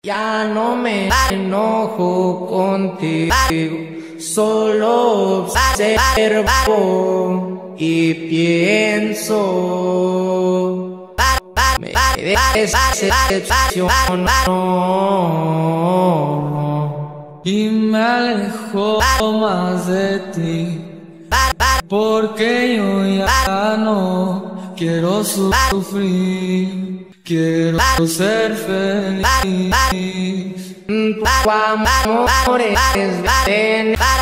Ya no me enojo contigo, solo observo y pienso. Me decepcionó y me alejo más de ti, porque yo ya no quiero sufrir, quiero ser feliz. Tu amor es